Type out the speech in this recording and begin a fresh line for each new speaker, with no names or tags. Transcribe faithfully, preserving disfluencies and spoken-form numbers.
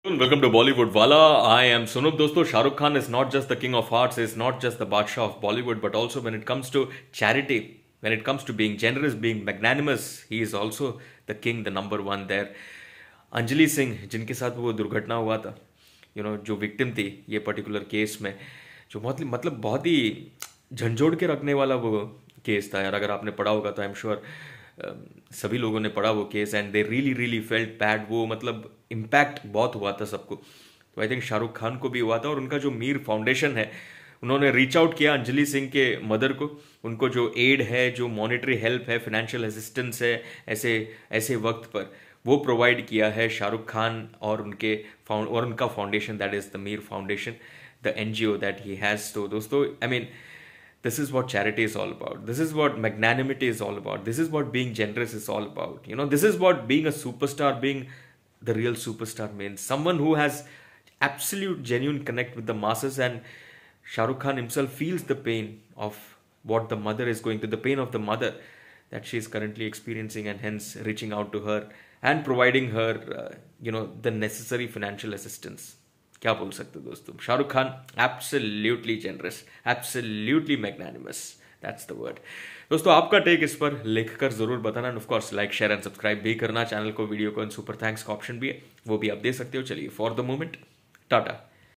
Welcome to Bollywood Wala. I am Sunup. दोस्तों, Shahrukh Khan is not just the king of hearts, is not just the Badshah of Bollywood, but also when it comes to charity, when it comes to being generous, being magnanimous, he is also the king, the number one there. Anjali Singh, जिनके साथ वो दुर्घटना हुआ था, you know जो victim थी ये particular case में, जो बहुत मतलब बहुत ही झंझोड़ के रखने वाला वो केस था यार. अगर आपने पढ़ा होगा तो आई एम श्योर सभी लोगों ने पढ़ा वो case, and they really really felt bad. वो मतलब इम्पैक्ट बहुत हुआ था सबको. तो आई थिंक शाहरुख खान को भी हुआ था, और उनका जो मीर फाउंडेशन है उन्होंने रीच आउट किया अंजलि सिंह के मदर को. उनको जो एड है, जो मॉनेटरी हेल्प है, फाइनेंशियल असिस्टेंस है, ऐसे ऐसे वक्त पर वो प्रोवाइड किया है शाहरुख खान और उनके फाउंड और उनका foundation, that is the Mir foundation, the NGO that he has. तो दोस्तों, I mean this is what charity is all about. This is what magnanimity is all about. This is what being generous is all about. You know, this is what being a superstar, being the real superstar means. Someone who has absolute genuine connect with the masses, and Shah Rukh Khan himself feels the pain of what the mother is going through, the pain of the mother that she is currently experiencing, and hence reaching out to her and providing her, uh, you know, the necessary financial assistance. क्या बोल सकते हो दोस्तों? Shahrukh Khan absolutely generous, absolutely magnanimous, that's the word. दोस्तों, आपका take इस पर लिखकर जरूर बताना, and of course like share and subscribe भी करना चैनल को, वीडियो को, एंड सुपर थैंक्स का ऑप्शन भी है वो भी आप दे सकते हो. चलिए, फॉर द मोमेंट टाटा.